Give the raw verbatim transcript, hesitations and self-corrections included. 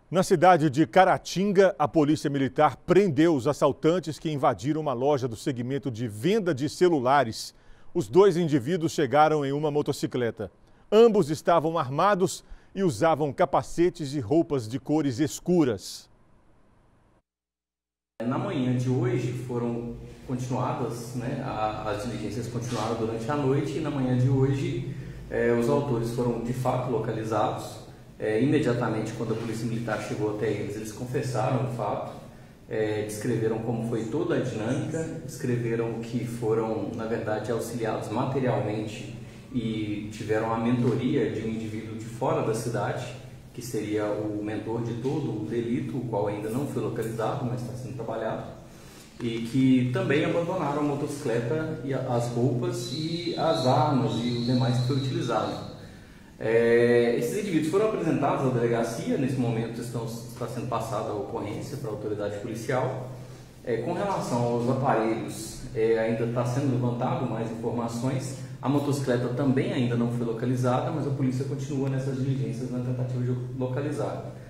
Na cidade de Caratinga, a Polícia Militar prendeu os assaltantes que invadiram uma loja do segmento de venda de celulares. Os dois indivíduos chegaram em uma motocicleta. Ambos estavam armados e usavam capacetes e roupas de cores escuras. Na manhã de hoje foram continuadas, né, as diligências continuaram durante a noite e na manhã de hoje eh, os autores foram de fato localizados. É, imediatamente, quando a Polícia Militar chegou até eles, eles confessaram o fato, é, descreveram como foi toda a dinâmica, descreveram que foram, na verdade, auxiliados materialmente e tiveram a mentoria de um indivíduo de fora da cidade, que seria o mentor de todo o delito, o qual ainda não foi localizado, mas está sendo trabalhado, e que também abandonaram a motocicleta, e as roupas e as armas e o demais que foi utilizado. É, esses indivíduos foram apresentados à delegacia, nesse momento estão, está sendo passada a ocorrência para a autoridade policial. É, com relação aos aparelhos, é, ainda está sendo levantado mais informações. A motocicleta também ainda não foi localizada, mas a polícia continua nessas diligências na tentativa de localizar.